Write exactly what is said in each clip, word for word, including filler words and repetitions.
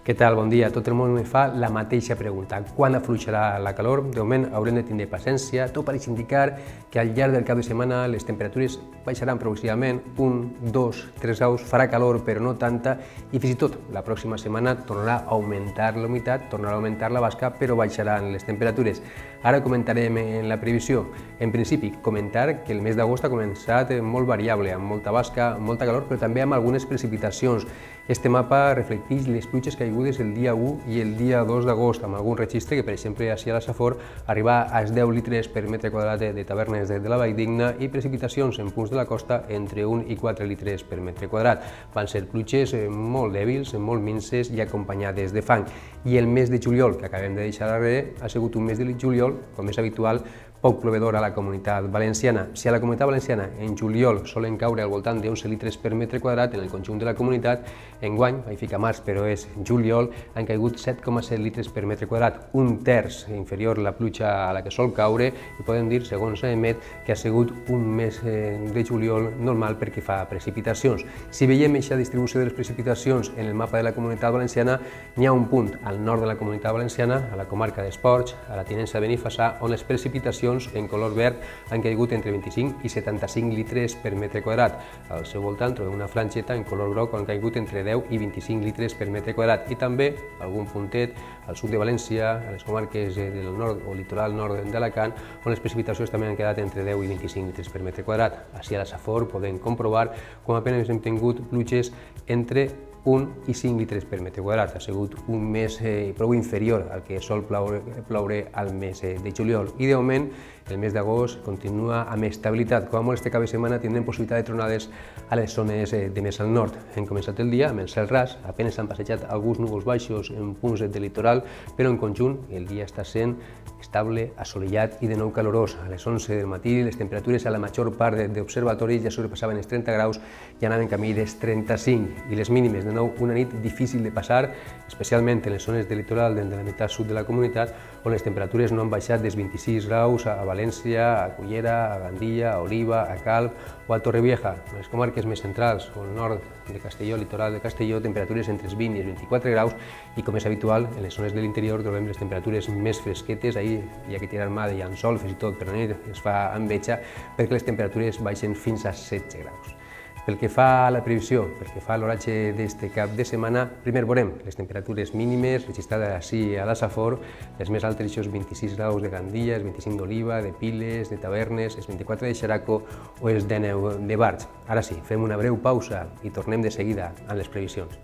Què tal? Bon dia. Tot el món me fa la mateixa pregunta. Quan afluixarà la calor? De moment haurem de tindre paciència. Tot pareix indicar que al llarg del cap de setmana les temperatures baixaran progressivament, un, dos, tres graus, farà calor però no tanta i fins i tot la pròxima setmana tornarà a augmentar la humitat, tornarà a augmentar la basca però baixaran les temperatures. Ara comentarem en la previsió. En principi, comentar que el mes d'agost ha començat molt variable, amb molta basca, amb molta calor però també amb algunes precipitacions. Este mapa reflecteix les pluges caigudes el dia u i el dia dos d'agost, amb algun registre que, per exemple, així a la Safor arriba als deu litres per metre quadrat de tavernes de la Valldigna i precipitacions en punts de la costa entre un i quatre litres per metre quadrat. Van ser pluges molt dèbils, molt minses i acompanyades de fang. I el mes de juliol, que acabem de deixar darrere, ha sigut un mes de juliol, com és habitual, poc plovedor a la Comunitat Valenciana. Si a la Comunitat Valenciana en juliol solen caure al voltant d'onze litres per metre quadrat en el conjunt de la comunitat, enguany, vaig ficar març però és juliol, han caigut set coma set litres per metre quadrat, un terç inferior la pluja a la que sol caure i podem dir, segons Emet, que ha sigut un mes de juliol normal perquè fa precipitacions. Si veiem aquesta distribució de les precipitacions en el mapa de la Comunitat Valenciana, n'hi ha un punt al nord de la Comunitat Valenciana, a la comarca d'Esports, a la tinença de Benifassà, on les precipitacions en color verd han caigut entre vint-i-cinc i setanta-cinc litres per metre quadrat. Al seu voltant trobem una franjeta en color groc on han caigut entre deu i vint-i-cinc litres per metre quadrat i també algun puntet al sud de València, a les comarques del nord o litoral nord d'Alacant, on les precipitacions també han quedat entre deu i vint-i-cinc litres per metre quadrat. Així a la Safor podem comprovar com apenas hem tingut pluges entre un i cinc litres per metre quadrat. Ha sigut un mes eh, prou inferior al que sol ploure, ploure al mes eh, de juliol. I de moment, el mes d'agost continua amb estabilitat. Com a molt este cap de setmana tindrem possibilitat de tronades a les zones eh, de més al nord. Hem començat el dia amb el cel ras, apenas s'han passejat alguns núvols baixos en punts del litoral, però en conjunt el dia està sent estable, assolellat i de nou calorós. A les onze del matí les temperatures a la major part d'observatoris ja sobrepassaven els trenta graus i anaven camí dels trenta-cinc i les mínimes de nou una nit difícil de passar, especialment en les zones del litoral de la meitat sud de la comunitat, on les temperatures no han baixat dels vint-i-sis graus a València, a Cullera, a Gandilla, a Oliva, a Calp o a Torrevieja. En les comarques més centrals o al nord de Castelló, litoral de Castelló, temperatures entre els vint i els vint-i-quatre graus i, com és habitual, en les zones de l'interior trobem les temperatures més fresquetes. Ahir hi ha que tirar mà de llençol, fins i tot per la nit es fa enveja, perquè les temperatures baixen fins a setze graus. Pel que fa a la previsió, pel que fa a l'oratge d'este cap de setmana, primer veurem les temperatures mínimes registrades així a la Safor, les més altes, els vint-i-sis graus de Gandilla, els vint-i-cinc d'Oliva, de Piles, de Tavernes, els vint-i-quatre de Xeraco o els dinou de Barx. Ara sí, fem una breu pausa i tornem de seguida amb les previsions.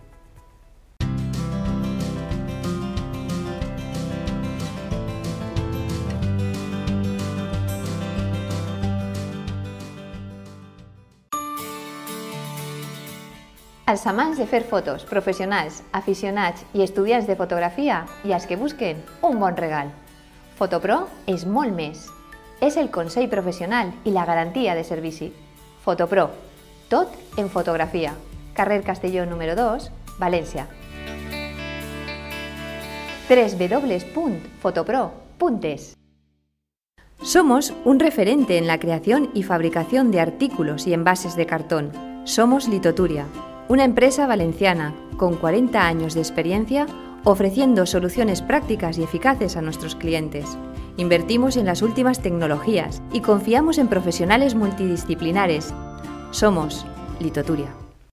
Els amants de fer fotos, professionals, aficionats i estudiants de fotografia i els que busquen un bon regal. Fotopro és molt més. És el consell professional i la garantia de servici. Fotopro, tot en fotografia. Carrer Castelló número dos, València. doble u doble u doble u punt fotopro punt es. Somos un referente en la creación y fabricación de artículos y envases de cartón. Somos Litoturia, una empresa valenciana con cuarenta años de experiencia ofreciendo soluciones prácticas y eficaces a nuestros clientes. Invertimos en las últimas tecnologías y confiamos en profesionales multidisciplinares. Somos Litoturia.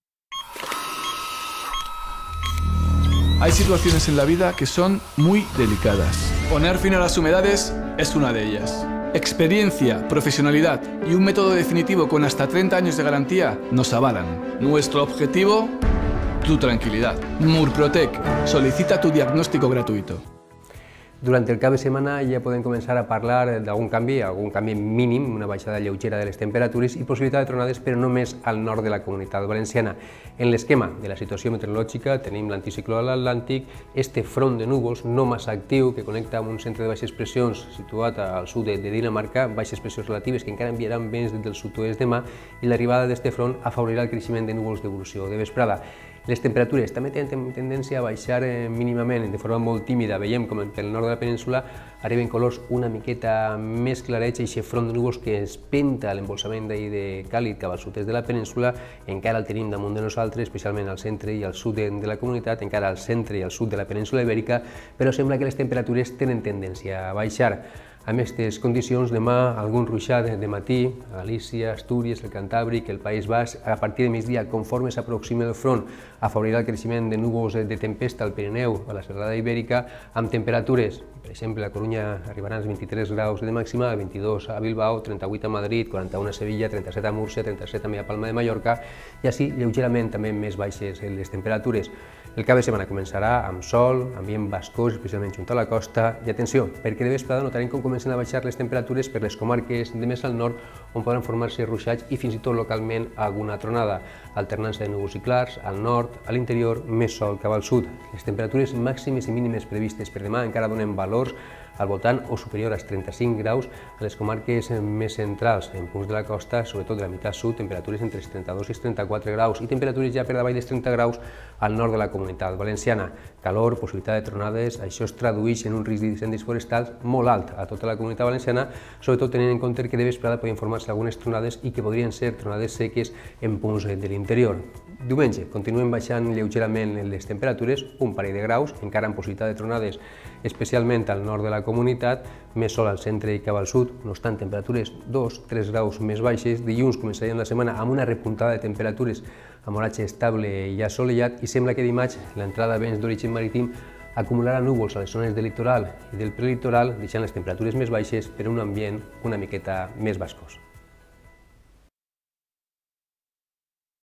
Hay situaciones en la vida que son muy delicadas. Poner fin a las humedades es una de ellas. Experiencia, profesionalidad y un método definitivo con hasta treinta años de garantía nos avalan. Nuestro objetivo, tu tranquilidad. Murprotec, solicita tu diagnóstico gratuito. Durant el cap de setmana ja podem començar a parlar d'algun canvi, algun canvi mínim, una baixada lleugera de les temperatures i possibilitat de tronades, però només al nord de la Comunitat Valenciana. En l'esquema de la situació meteorològica tenim l'anticicló a l'Atlàntic, este front de núvols no massa actiu que connecta amb un centre de baixes pressions situat al sud de Dinamarca, baixes pressions relatives que encara enviaran vents des del sud-oest demà i l'arribada d'este front afavorirà el creixement de núvols d'evolució de vesprada. Les temperatures també tenen tendència a baixar mínimament, de forma molt tímida. Veiem com pel nord de la península arriben colors una miqueta més clarets, i aquest front de núvols que es penta l'embolsament d'aire càlid cap al sud-est de la península encara el tenim damunt de nosaltres, especialment al centre i al sud de la comunitat, encara al centre i al sud de la península ibèrica, però sembla que les temperatures tenen tendència a baixar. Amb aquestes condicions, demà algun ruixat de matí a Galícia, Astúries, el Cantàbric, el País Basc, a partir de migdia, conforme s'aproxima el front, afavorirà el creixement de núvols de tempesta al Pirineu, a la Serralada Ibèrica, amb temperatures. Per exemple, a Corunya arribaran als vint-i-tres graus de màxima, a vint-i-dos a Bilbao, trenta-vuit a Madrid, quaranta-u a Sevilla, trenta-set a Múrcia, trenta-set també a Palma de Mallorca, i així lleugerament també més baixes les temperatures. El cap de setmana començarà amb sol, ambient bascós, especialment junt a la costa, i atenció, perquè de vesprada notarem com comencen a baixar les temperatures per les comarques de més al nord, on poden formar-se ruixats i fins i tot localment alguna tronada, alternança de núvols i clars al nord, a l'interior, més sol cap al sud. Les temperatures màximes i mínimes previstes per demà encara donen valors al voltant o superior als trenta-cinc graus a les comarques més centrals. En punts de la costa, sobretot de la meitat sud, temperatures entre els trenta-dos i els trenta-quatre graus i temperatures ja per davall dels trenta graus al nord de la comunitat valenciana. Calor, possibilitat de tronades, això es tradueix en un risc d'incendis forestals molt alt a tota la comunitat valenciana, sobretot tenint en compte que de vesprada poden formar-se algunes tronades i que podrien ser tronades seques en punts de l'interior. Diumenge continuen baixant lleugerament les temperatures, un parell de graus, encara amb possibilitat de tronades, especialment al nord de la comunitat, més sol al centre i cap al sud, no obstant temperatures dos a tres graus més baixes. Dilluns començarem la setmana amb una repuntada de temperatures amb oratge estable i assolellat, i sembla que dimarts l'entrada de vents d'origen marítim acumularà núvols a les zones del litoral i del prelitoral, deixant les temperatures més baixes per un ambient una miqueta més bascós.